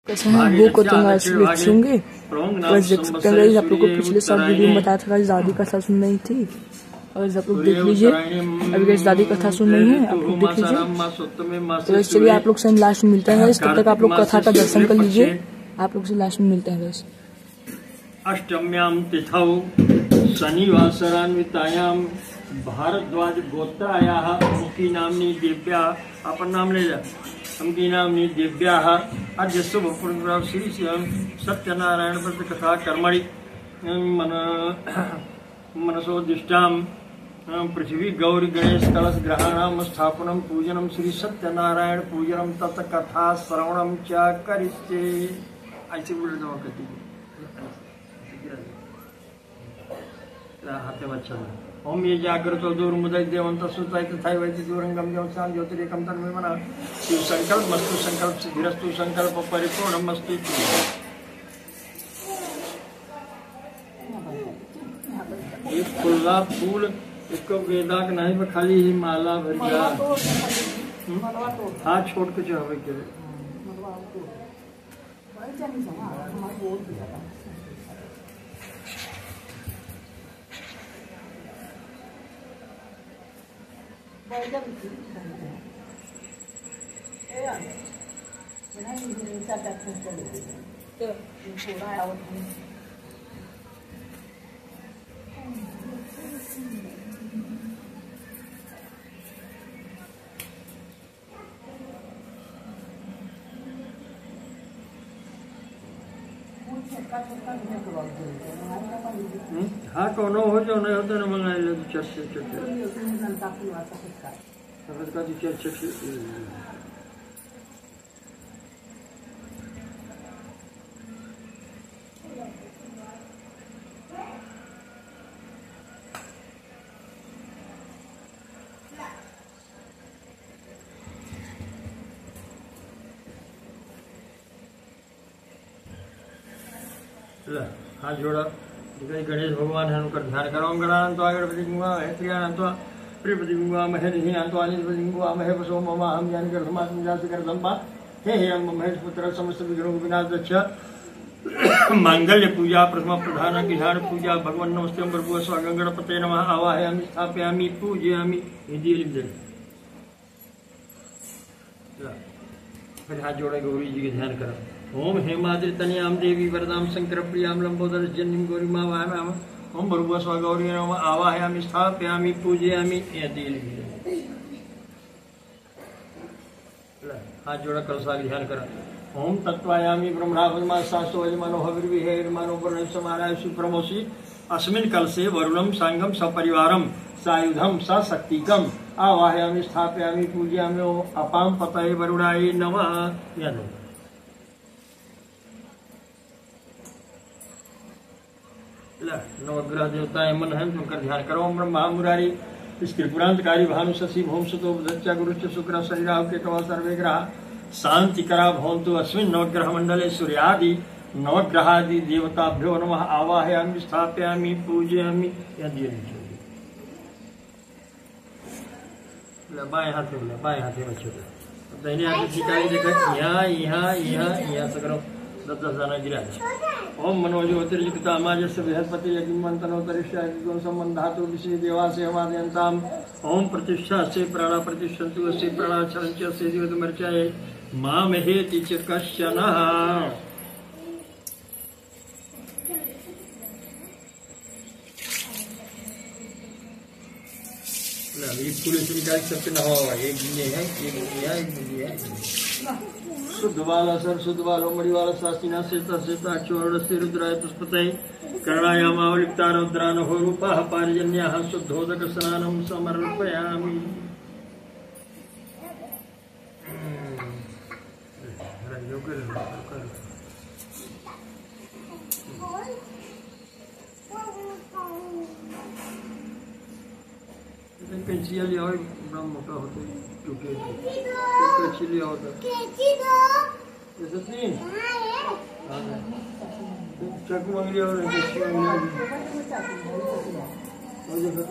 कैसे हैं वो को तो आज बेचूंगी। बस देख सकते हैं आप लोग को पिछले साल वीडियो में बताया था दादी कथा सुन रही थी और आप लोग देख लीजिए। अभी कैसे दादी कथा सुन रही है आप लोग देख लीजिए। तो चलिए आप लोग से हम लास्ट में मिलते हैं। तब तक आप लोग कथा का दर्शन कर लीजिए। आप लोग से लास्ट में मिलते हैं। बस अष्टम्याम तिथौ शनिवासरान्वितायां भारद्वाज गोत्रायाः मुखी नामनी दिव्या अपन नाम ले जा अमकी नामनी दिव्याः अद्य शुभ पूर्व श्री सत्यनारायण व्रत कथा कर्मणि मनसोदिष्टां पृथ्वी गौरी गणेश कलश ग्रहाणां स्थापनं पूजनं श्री सत्यनारायण पूजनं तत् कथा श्रवणं च करिष्ये। ऐसे बोल दो कहती हाथे बच्चा ओम ये जागृतो दूरमुदय देवंत सुताय तथाय वैद्य दूरंगम देवसां ज्योतिरेकम तन्मे मना शिव संकल्प मस्तु संकल्प सिद्धिरस्तु संकल्प परिपूर्णम मस्तु। एक खुला फूल इसको गेंदा का नहीं खाली ही माला भर गया हाथ छोड़ के चाहे के हाँ कौन हो जो नहीं होता ना मंगाए ले चर्चे हाथ जोड़ा गणेश भगवान है उनका ध्यान करो। गणानंतो गणपति गुंगा है प्रियानंतो प्रियपति गुंगा महे निहिनंतो अनिलपति गुंगा महे वसो ममा हम ज्ञान कर समात्म जाति कर दंबा हे हम महेश पुत्र समस्त विघ्नों विनाश दक्ष मांगल्य पूजा प्रथम प्रधान गिहार पूजा भगवान नमस्ते प्रभु स्वागत गणपते नमः आवाहयामि स्थापयामि पूजयामि हिंदी लिख दे। फिर हाथ जोड़े गौरी जी के ध्यान करो। ओम हेमाद्रितनयाम देवी वरदाम शंकर प्रियाम लंबोदर जन्म गौरी मां वाहयाम ओम भर्गव स्व गौरी नमः आवाहयामि स्थापयामि पूजयामि यदि हाथ जोड़ा कलसा ध्यान करा। ओम तत्वायामि ब्रह्मणाभमा शास्त्रो यजमानो हविर्विहेर्मानो वरुण समाराय सुप्रमोषि अस्मिन् कलसे वरुणम सांगम सपरिवारम सायुधम सशक्तिकम आवाहयामि स्थापयामि पूजयामि अपाम पतये वरुणाय नमः। याद नवग्रह देवताएं मन है उनका ध्यान करो। ब्रह्मा मुरारी इसके पुरांतकारी भानु शशि भौम सुतो बुधच्चा गुरुच्च शुक्र शरीराव के कवा सर्वे ग्रह शांति करा भवन्तु अस्मिन् नवग्रह मंडले सूर्यादि नवग्रहादि देवताभ्यो नमः आवाहयामि स्थापयामि पूजयामि। बाएं हाथ में बाएं हाथ में दाहिने हाथ में देखा यहाँ यहाँ यहाँ यहाँ से करो 10 दाना गिरा। ओम मनोज्योतिर्युक्ता माजस्य बृहस्पति यज्ञमंतनोतरिष्यादिगुण संबंधातु विषय देवासे हमादयन्ताम ओम प्रतिष्ठा से प्राणा प्रतिष्ठन्तु अस्य प्राणाचरञ्च अस्य जीवतमर्चाय मामहेति च कश्चन। पूरे से निकाल सकते न हो एक ये है एक ये है एक ये है। शुद्ध बाला सर शुद्ध बालो मणिवाला शास्त्रीना शेता शेता चौरस्ते रुद्राय पुष्पतये कर्णायामावलिप्ता रुद्रान हो रूपः पारिजन्याः शुद्धोदक स्नानं समर्पयामि। कैंची लिया हो बड़ा मोटा होता है कैंची लिया होता जैसे तीन चाकू मांग लिया और कैंची मांग लिया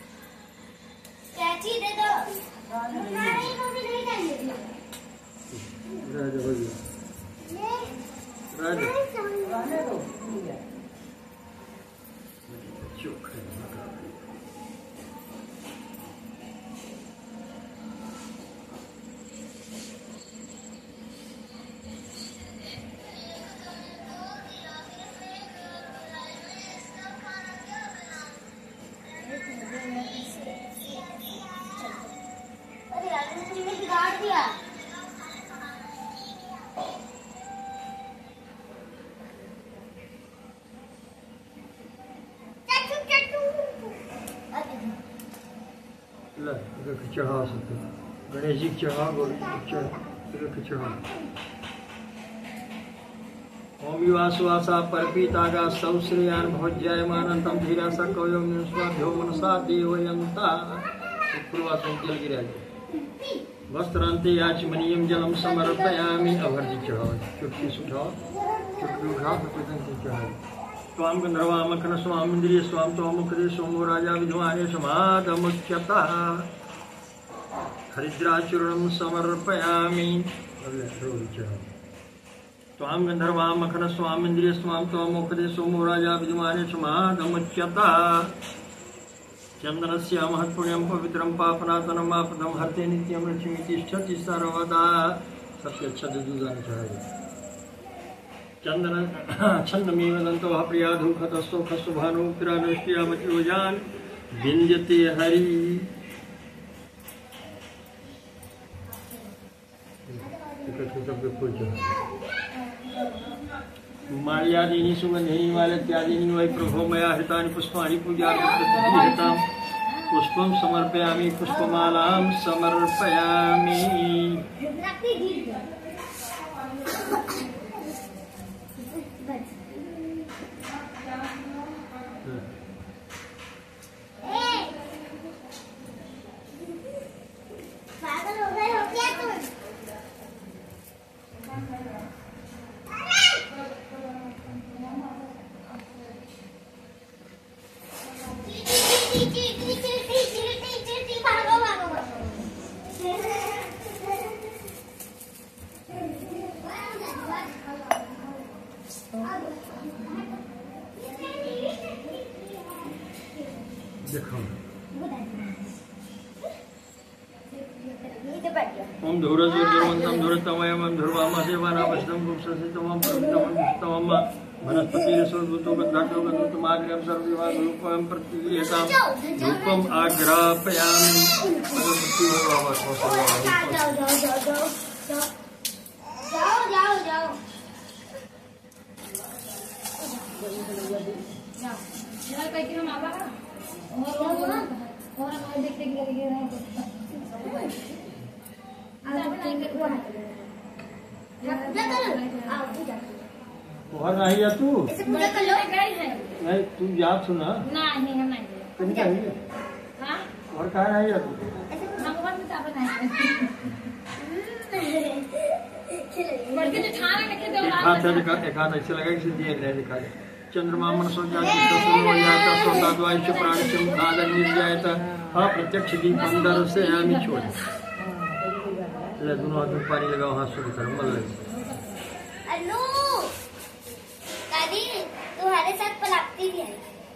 कैंची दे दो। चढ़ा सकते गणेश जी चढ़ा चढ़ा ओम युवासुवासा परपीतागा सौश्रेयान भोज्यायमानंतम धीरा सकवयम स्वाभ्यो मनसा देवयंता पूर्वासन जल गिराज वस्त्रांते याचमनीयम जलम समर्पयामि अभर्जी चढ़ाओ चुटकी उठाओ चुटकी उठाओ तो चढ़ाओ स्वाम गंधर्वा मखन स्वाम इंद्रिय स्वाम तो मुखदे सोमो राजा विद्वाने समागमुच्यता हरिद्राचूर्णम समर्पयामि स्वाम गंधर्वा मखन स्वाम इंद्रिय स्वाम तो मुखदे सोमो राजा विद्वाने समागमुच्यता चंदनस्य महत्पुण्यम पवित्रम पापनाशनम आपदम हरते नित्यम लक्ष्मी तिष्ठति सर्वदा सबसे अच्छा दूधान चढ़ाइए चंदन छंदमेव दंतो प्रिया धूखतस्तो खस्तु भानु पिरानुष्टिया मचोजान विंजते हरि माल्यादीनि सुगंधिनी माल्यादीनि वै प्रभो मया हृतानि पुष्पाणि पूजार्थं पुष्पं समर्पयामि पुष्पमालां समर्पयामि ओम धूरजोर्वंतम धूरतमयम धूर्वामसेवाना वशदम गुप्ससितमम प्रवितमम वनस्पतिरसोद्भूतो गन्धातो गन्धुतमाग्र्यं सर्वदेवारूपं प्रतिगृह्यतां धूपम् आग्रापयामि और नहीं या तू नहीं तू याद सुना नहीं हम नहीं हाँ और कहाँ नहीं या तू एक हाथ ऐसे लगा कि दिए नहीं दिखा चंद्रमा मनसो जाता प्राण से मुखादर निर्जायत अप्रत्यक्ष दीप अंदर से आमी छोड़ दोनों हाथ में पानी लगाओ हाथ शुरू करो मल दादी तुम्हारे साथ पलाती भी है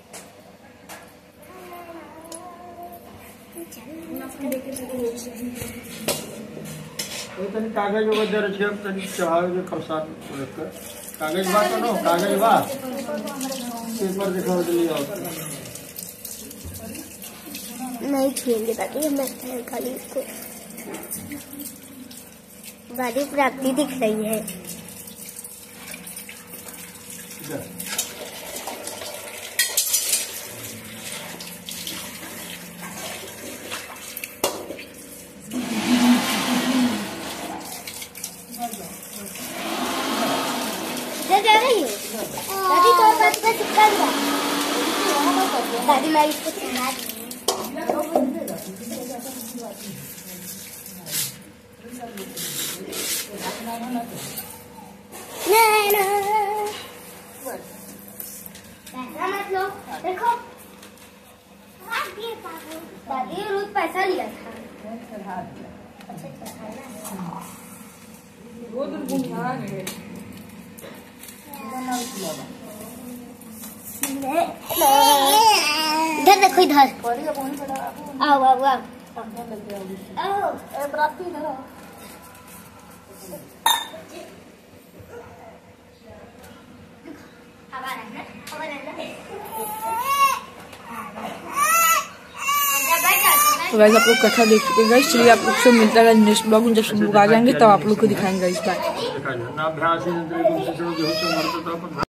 कागज वगैरह छे तनी चढ़ावे प्रसाद रखकर कागज बात नो कागज बात पेपर दिखाओ जल्दी आओ नहीं छुएंगे ताकि मैं खाली इसको बड़ी प्राप्ति दिख रही है दादी तो बात पे चिपका दिया दादी मैं इसको चिपका दी पैसा मत लो देखो दादी रोज पैसा लिया था इधर देखो इधर। आओ आओ आओ। तो गाइस आप लोग कथा देख चुके हैं गाइस। चलिए आप लोग से मिलता है नेक्स्ट ब्लॉग में, जब सब लोग आ जाएंगे तब आप लोग को दिखाएंगे गाइस। बाय।